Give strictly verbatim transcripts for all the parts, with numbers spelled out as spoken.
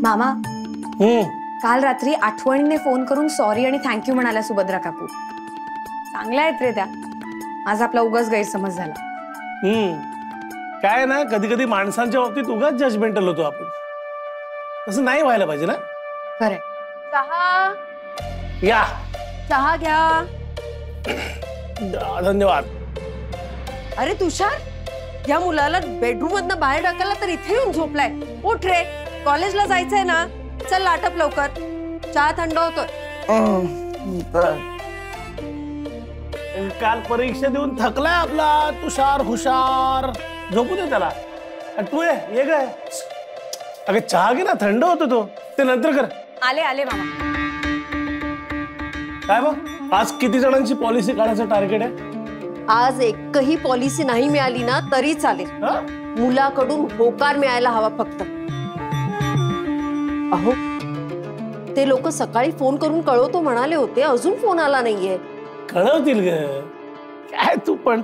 मामा हम्म काल रात्री आठवणीने फोन करून सॉरी आणि थँक्यू म्हणाला सुभद्रा काकू. चांगल्या आहेत रे त्या. आज आपला उगाच गैरसमज झाला. हम्म काय ना कधी कधी माणसांच्या बाबतीत उगाच जजमेंटल होतो आपण. असं नाही व्हायला पाहिजे ना. खरंय. चहा या चहा घ्या. धन्यवाद. अरे तुषार, या मुलाला बेडरूम मधनं बाहेर टाकायला तर इथे येऊन झोपलाय. उठ रे, कॉलेजला जायचंय ना. चल लाटप लवकर, चहा थंड होतोय. काल परीक्षा देऊन थकलाय आपला तुषार हुशार. झोपू दे त्याला. तू ये ये काय अगं चहा घे ना, थंड होतो तो. ते नंतर कर. आले आले मामा. काय बघ आज किती जणांची पॉलिसी काढायचं टार्गेट आहे? आज एकही पॉलिसी नाही मिळाली ना तरी चालेल. मुलाकडून होकार मिळायला हवा फक्त. अहो ते लोक सकाळी फोन करून कळवतो म्हणाले होते, अजून फोन आला नाहीये. कळवतील ग. काय तू पण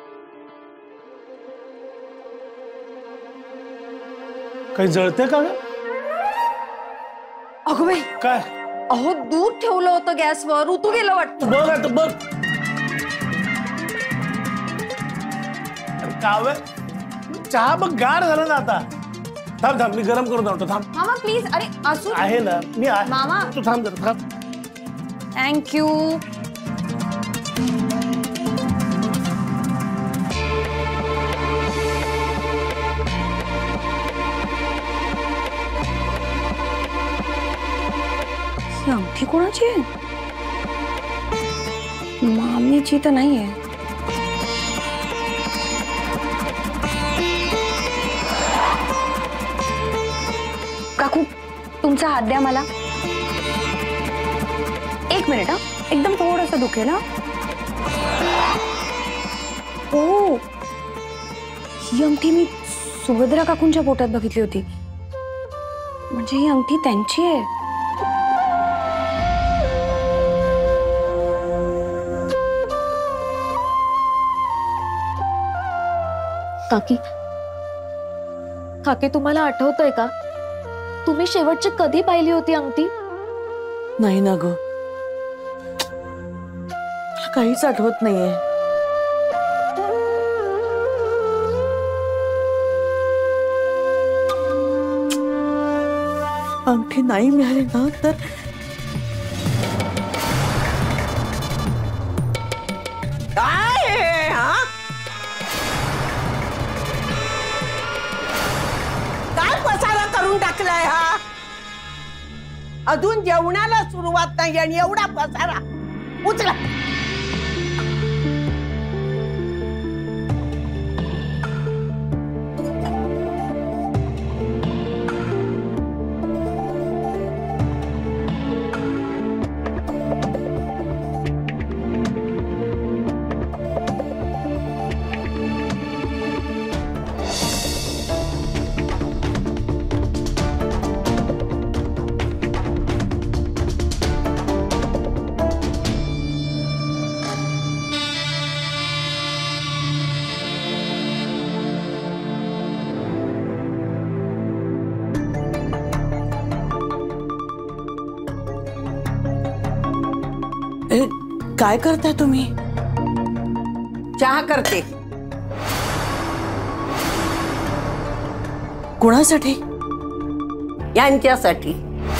काही जळते का ग? अगं बाई काय? अहो दूध ठेवलं होतं गॅसवर, ऋतू गेलं वाटतं. बघ आता बघ. काव्य चहा बघ गार झाला ना आता. थांब थांब मी गरम करून आणतो. थांब मामा प्लीज. अरे असू आहे ना मी आहे. मामा तू थांब जरा थांब. थँक्यू. ही अंगठी कोणाची आहे? मामीची तर नाही आहे. काकू तुमचा हात द्या मला. एक मिनिट. हा एकदम थोडंसं दुखेल. हा ओ ही अंगठी मी सुभद्रा काकूंच्या पोटात बघितली होती. म्हणजे ही अंगठी त्यांची आहे. काकी काकी तुम्हाला आठवतंय का, तुम्ही शेवटची कधी पाहिली होती अंगठी? नाही ना ग, काहीच आठवत नाहीये. अंगठी नाही मिळाली ना तर काय हा काय पसारा करून टाकलाय हा. अजून जेवणाला सुरुवात नाही आणि एवढा पसारा. उचला. काय करताय तुम्ही? चहा करते. कुणासाठी? यांच्यासाठी.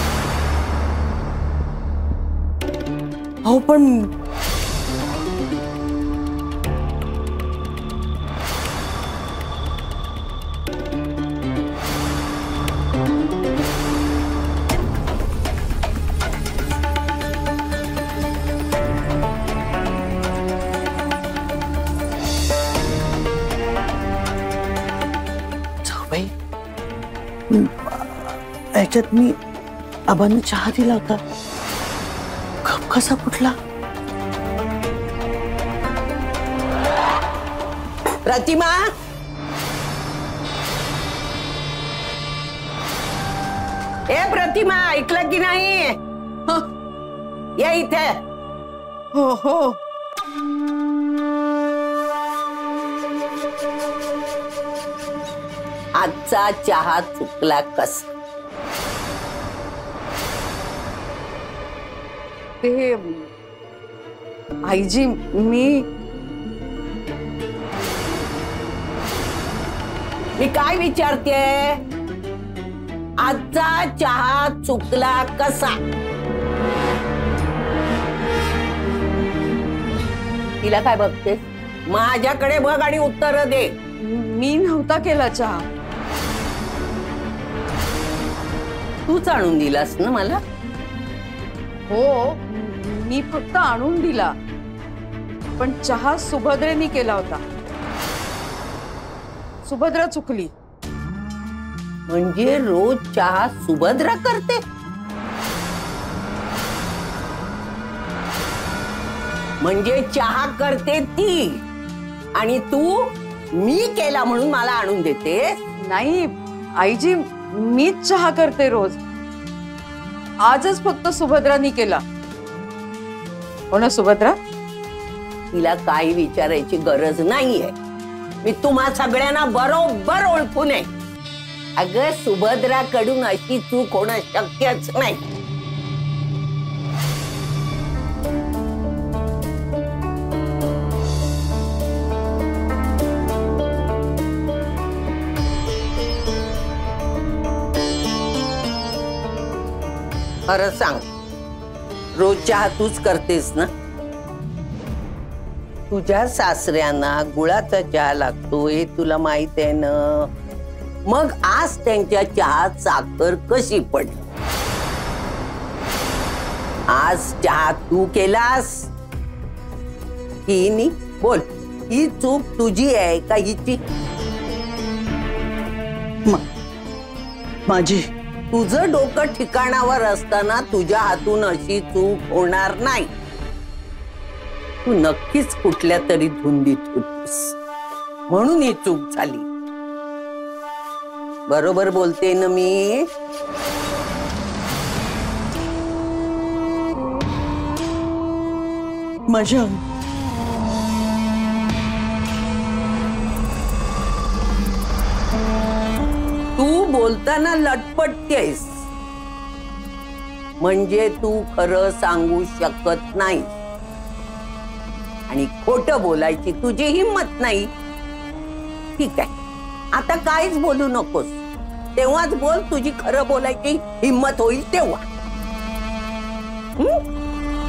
हो पण याच्यात मी आबांना चहा दिला होता, कप कसा फुटला? प्रतिमा, ए प्रतिमा, ऐकलं की नाही? ये इथे. हो हो. आजचा चहा चुकला कस? ते आईजी मी मी काय विचारते, आजचा चहा चुकला कसा? तिला काय बघतेस? माझ्याकडे बघ आणि उत्तर दे. मी नव्हता केला चहा. तूच आणून दिलास ना मला? हो, मी फक्त आणून दिला, पण चहा सुभद्रेनी केला होता. सुभद्रा चुकली. म्हणजे रोज चहा सुभद्रा करते? म्हणजे चहा करते ती आणि तू मी केला म्हणून मला आणून देते? नाही आईजी, मीच चहा करते रोज. आजच फक्त सुभद्रानी केला. हो ना सुभद्रा? तिला काही विचारायची गरज नाहीये. मी तुम्हा सगळ्यांना बरोबर ओळखून आहे. अगं सुभद्राकडून अशी चूक होणं शक्यच नाही. खरं सांग, रोज चहा तूच करतेस ना? तुझ्या सासऱ्यांना गुळाचा चहा लागतो हे तुला माहित आहे ना? मग आज त्यांच्या चहात साखर कशी पडली? आज चहा तू केलास की नी? बोल, ही चूक तुझी आहे का हिची? माझी. तुझं डोकं ठिकाणावर असताना तुझ्या हातून अशी चूक होणार नाही. तू नक्कीच कुठल्या तरी धुंदीत होतीस म्हणून ही चूक झाली. बरोबर बोलते ना मी? माझ्या तू बोलताना लटपटतेस म्हणजे तू खरं सांगू शकत नाही आणि खोटं बोलायची तुझी हिम्मत नाही. ठीक आहे, आता काहीच बोलू नकोस. तेव्हाच बोल, तुझी खरं बोलायची हिम्मत होईल तेव्हा. हं?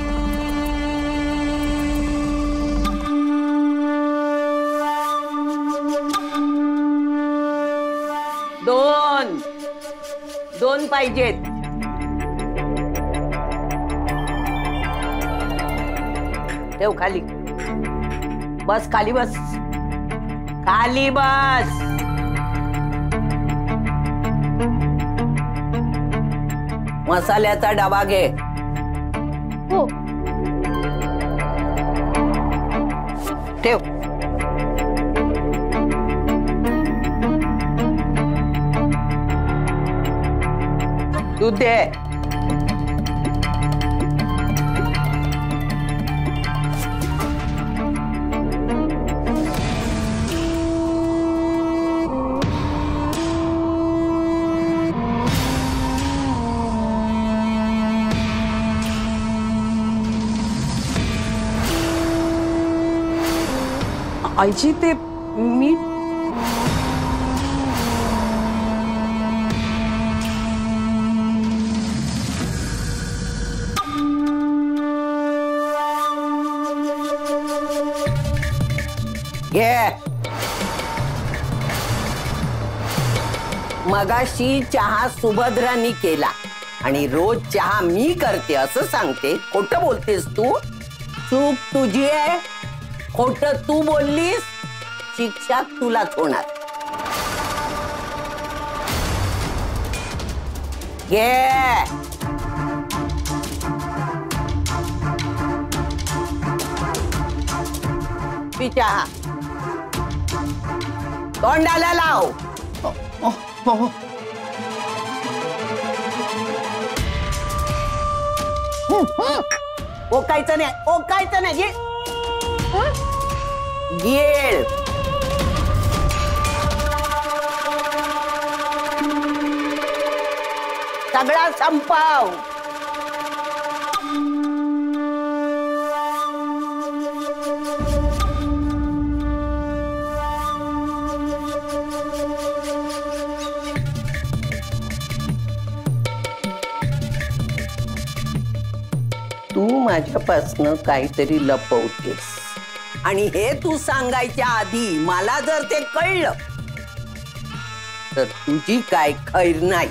दोन दोन पाहिजेत. ठेव खाली. बस खाली बस. खाली बस. मसाल्याचा डबा घे. हो. ठेव. दूध दे. आईजी ते मी घे. मगाशी चहा सुभद्रांनी केला आणि रोज चहा मी करते असं सांगते. खोटं बोलतेस तू. चूक तुझी आहे. खोटं तू बोललीस, शिक्षा तुलाच होणार. घे. पी चहा. तोंडाला लाव. ओकायचं नाही, ओकायचं नाही. गिळ. सगळा संपव. माझ्यापासनं काहीतरी लपवतेस आणि हे तू सांगायच्या आधी मला जर ते कळलं तर तुझी काय खैर नाही.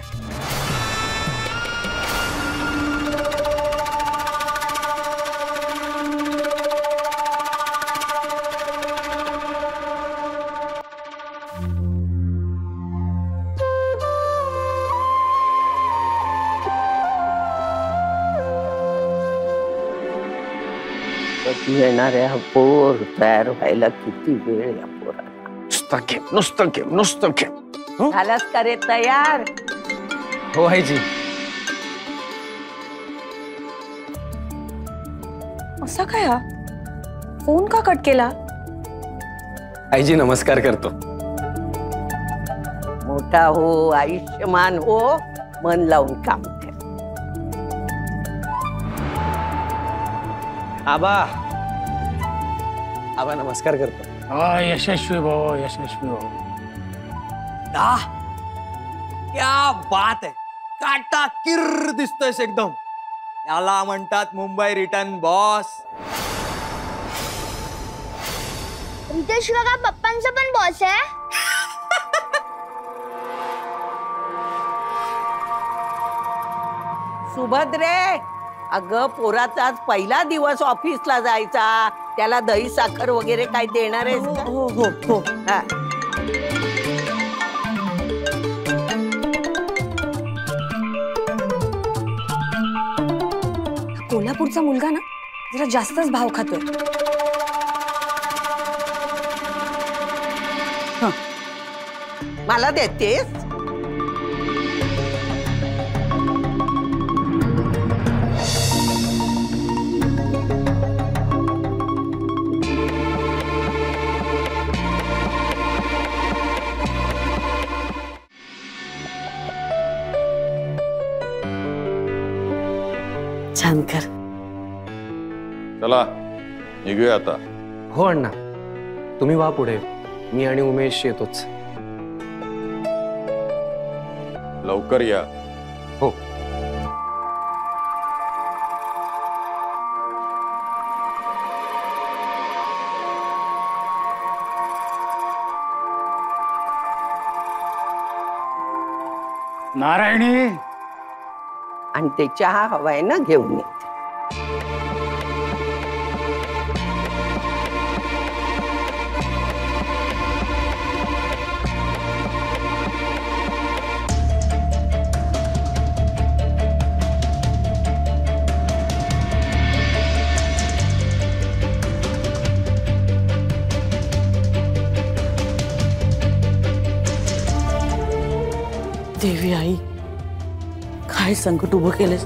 येणाऱ्या पोर तयार व्हायला किती वेळ या पोराला. नुसतं खेळ नुसतं खेळ नुसतं खेळ. झालास का रे तयार? हो आईजी. असा काय हा फोन का कट केला? आईजी नमस्कार करतो. मोठा हो, आयुष्यमान हो, मन लावून काम कर. आबा आबा नमस्कार करतो. हा यशस्वी भाऊ, यशस्वी भाऊ. आह, क्या बात आहे. काटा किर दिसतोयस एकदम. याला म्हणतात मुंबई रिटर्न बॉस. रितेश काका पप्पांचा पण बॉस आहे. सुभद्रे, अगं पोराचा आज पहिला दिवस ऑफिसला जायचा. त्याला दही साखर वगैरे काय देणार आहेस का? हो हो हो. हा. कोल्हापूरचा मुलगा ना जरा जास्तच भाव खातोय. मला देतेस? छान कर. चला निघूया आता. हो अण्णा, तुम्ही वा पुढे. मी आणि उमेश येतोच. लवकर या. हो. नारायणी, आणि ते चहा हवाय ना, घेऊन ये. देवी आई, काय संकट उभं केलंस.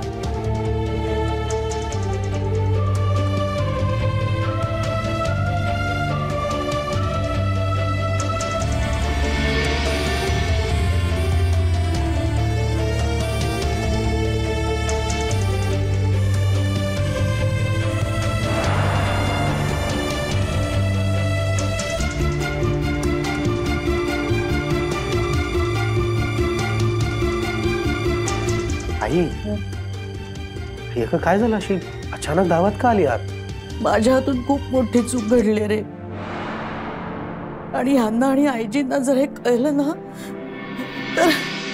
आई, हे का काय झालं? अशी अचानक दावत का आली आत? माझ्या हातून खूप मोठी चूक घडली रे. आणि ह्यांना आणि आईजींना जर हे कळलं ना तर.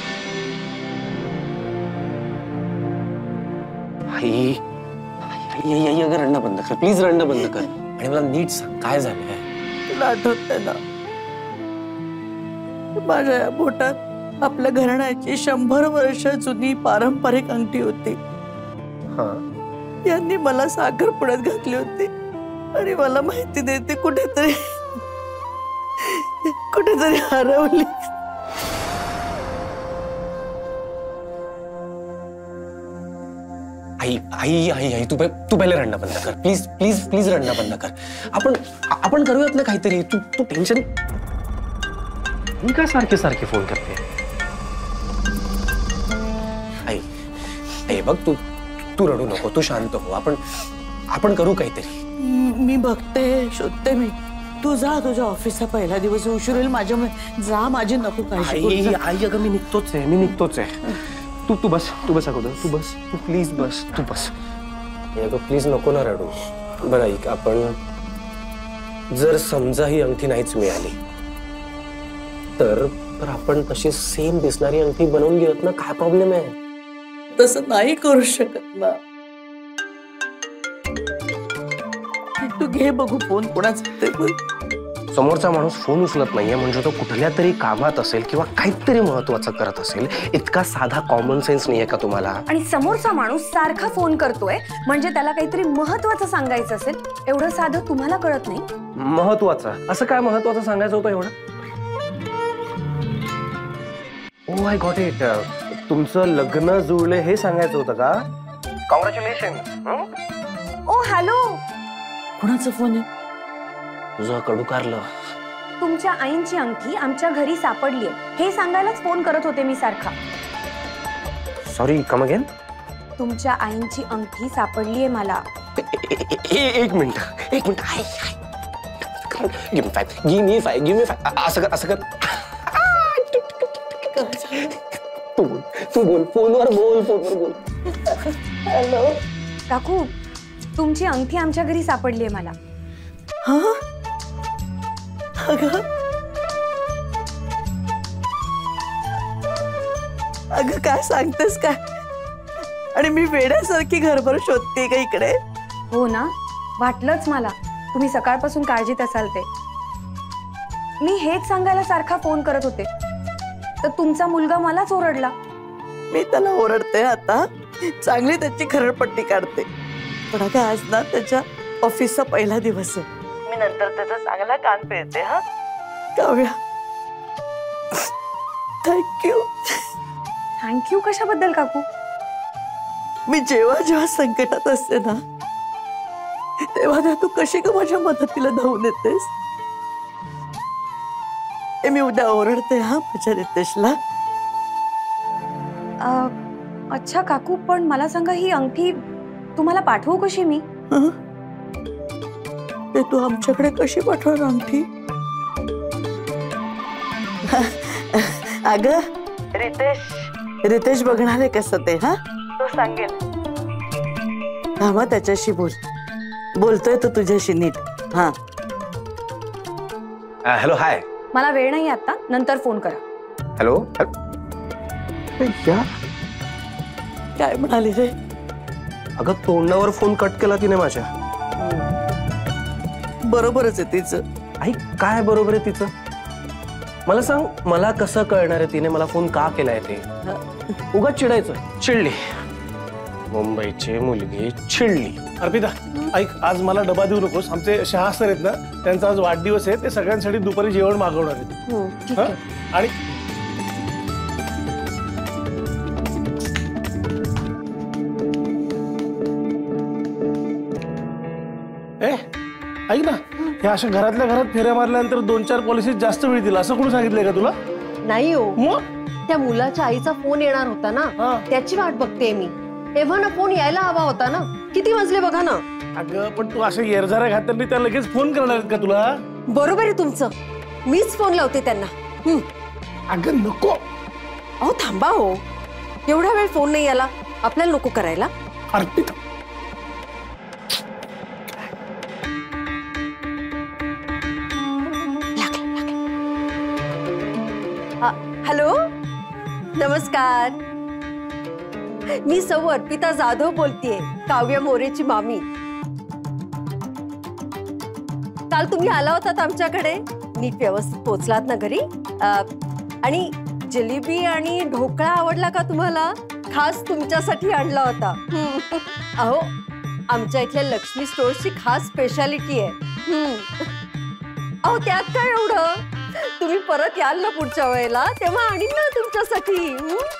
आई, आई, आई, आई, अगं रडणं बंद कर प्लीज. रडणं बंद कर आणि मला नीट सांग काय झालंय. तुला आठवतंय ना, माझ्या या बोटात आपल्या घराण्याची शंभर वर्ष जुनी पारंपरिक अंगठी होती. हा, यांनी मला साखरपुड्यात घातली होती आणि मला माहिती नाही ती कुठेतरी कुठेतरी हरवली. आई आई आई आई तू तू पहिले रडणं बंद कर प्लीज प्लीज प्लीज. रडणं बंद कर. आपण आपण करूयात ना काहीतरी. तू तू टेन्शन. मी का सारखे सारखे फोन करते? आई आई बघ, तू तू रडू नको, तू शांत हो. आपण आपण करू काहीतरी. मी बघते, शोधते. मी तू जा, तुझ्या ऑफिसचा पहिला दिवस उशीर होईल माझ्यामुळे. जा, माझी नको काळजी करू. आई आई अगं मी निघतोच आहे, मी निघतोच आहे. तू तू बस, तू बस अगोदर. तू बस, तू please bus, Tu bus. Please नको ना रडू. बरं ऐक, आपण जर समजा ही अंगठी नाहीच मिळाली तर तर आपण तशी सेम दिसणारी अंगठी बनवून घेऊयात ना. काय प्रॉब्लेम आहे? तसं नाही करू शकत ना. तू घे बघू फोन, कोणाचा ते बोल. समोरचा माणूस फोन उचलत नाहीये म्हणजे तो कुठल्या तरी कामात असेल किंवा काहीतरी महत्वाचं करत असेल. इतका साधा कॉमन सेन्स नाहीये का तुम्हाला? आणि समोरचा माणूस सारखा फोन करतोय म्हणजे त्याला काहीतरी महत्वाचं सांगायचं असेल. एवढं साधं तुम्हाला कळत नाही? महत्वाचं? असं काय महत्वाचं सांगायचं होतं एवढं? Oh I got it. तुमचं लग्न जुळले हे सांगायचं होतं का? कॉंग्रॅच्युलेशन. Oh hello. कोणाचा फोन आहे? तुझं कडू कारलं. तुमच्या आईंची अंगठी आमच्या घरी सापडली आहे हे सांगायलाच फोन करत होते मी सारखा. Sorry, come again. तुमच्या आईंची अंगठी सापडली आहे मला. एक मिनिट एक minute. Give me five give me five give me five. असं कर असं कर. तू बोल तू बोल फोनवर बोल फोनवर बोल. हॅलो काकू, तुमची अंगठी आमच्या घरी सापडली आहे मला. हा अगं अगं काय सांगतेस काय? आणि मी वेड्यासारखी घरभर शोधते का इकडे? हो ना, वाटलंच मला तुम्ही सकाळपासून काळजीत असाल ते. मी हेच सांगायला सारखा फोन करत होते तर तुमचा मुलगा मलाच ओरडला. मी त्याला ओरडते आता, चांगली त्याची खरडपट्टी काढते. पण अगं आज ना त्याच्या ऑफिसचा पहिला दिवस आहे. मी नंतर त्याचा चांगला कान पिळते. हा काव्या, थँक्यू. थँक्यू कशाबद्दल काकू? मी जेव्हा जेव्हा संकटात असते ना तेव्हा ना तू कशी का माझ्या मदतीला धावून येतेस. हे मी उद्या ओरडते हा माझ्या रितेशला. अच्छा काकू, पण मला सांगा ही अंगठी तुम्हाला पाठवू कशी मी? ते तू आमच्याकडे कशी पाठवणार अंगठी? अगं रितेश रितेश बघणार आहे कसं ते. हा तो सांगेल. हा त्याच्याशी बोल. बोलतोय तो तुझ्याशी नीट. हा हॅलो हाय. मला वेळ नाही आता, नंतर फोन करा. हॅलो. काय म्हणाली रे? अगं तोंडावर फोन कट केला तिने माझ्या. बरोबरच आहे तिचं. आई काय बरोबर आहे तिचं? मला सांग, मला कसं कळणार आहे तिने मला फोन का केलाय ते? उगाच चिडायचं. चिडली, मुंबईची मुलगी चिडली. अर्पिता ऐक, आज मला डबा देऊ नकोस. आमचे शहा सर आहेत ना, त्यांचा आज वाढदिवस आहे. ते सगळ्यांसाठी दुपारी जेवण मागवणार आहेत. हं? आणि ए ऐक ना, ह्या अशा घरातल्या घरात फेऱ्या मारल्यानंतर दोन चार पॉलिसी जास्त मिळतील असं कोणी सांगितलंय का तुला? नाही हो, मग त्या मुलाच्या आईचा फोन येणार होता ना, त्याची वाट बघते मी. तेव्हा ना फोन यायला हवा होता ना. किती वाजले बघा ना. अगं पण तू अशा येरझाऱ्या घातल्याने त्या लगेच फोन करणार आहेत का तुला? बरोबर आहे तुमचं, मीच फोन लावते त्यांना. अगं नको. अहो थांबा हो, एवढा वेळ फोन नाही आला, आपल्याला नको करायला. अर्पिता हॅलो नमस्कार, मी सौ अर्पिता जाधव बोलतीये, काव्या मोरेची मामी. काल तुम्ही आला होतात आमच्याकडे, नीट व्यवस्थित पोहोचलात ना घरी? आणि जिलेबी आणि ढोकळा आवडला का तुम्हाला? खास तुमच्यासाठी आणला होता. अहो आमच्या इथल्या लक्ष्मी स्टोर्सची खास स्पेशालिटी आहे. अहो त्यात काय एवढं, तुम्ही परत याल ना पुढच्या वेळेला, तेव्हा आणीन ना तुमच्यासाठी.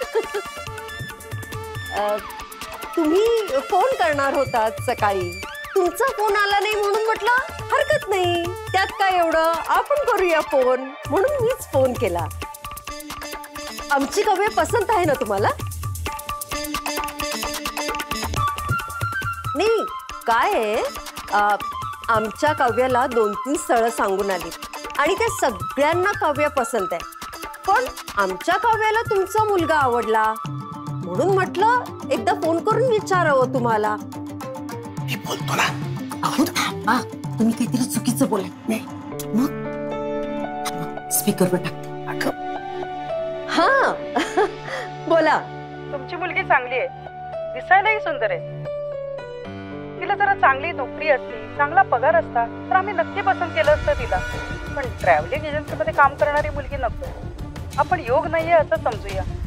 तुम्ही फोन करणार होतात सकाळी, तुमचा फोन आला नाही म्हणून म्हटलं हरकत नाही, त्यात काय एवढं, आपण करूया फोन, म्हणून मीच फोन केला. आमची काव्य पसंत आहे ना तुम्हाला? नाही काय आहे, आमच्या काव्याला दोन तीन स्थळं सांगून आली आणि त्या सगळ्यांना काव्य पसंत आहे. पण आमच्या काव्याला तुमचा मुलगा आवडला म्हणून म्हटलं एकदा फोन करून विचारावं तुम्हाला. बोलतो ना. अहो थांबा, तुम्ही काहीतरी चुकीचं बोलत नाही. मग स्पीकरवर टाकते. हा बोला. तुमची मुलगी चांगली आहे, दिसायलाही सुंदर आहे. तिला जरा चांगली नोकरी असती, चांगला पगार असता तर आम्ही नक्की पसंत केलं असतं तिला. पण ट्रॅव्हलिंग एजन्सीमध्ये काम करणारी मुलगी नको. आपण योग नाहीये असं समजूया.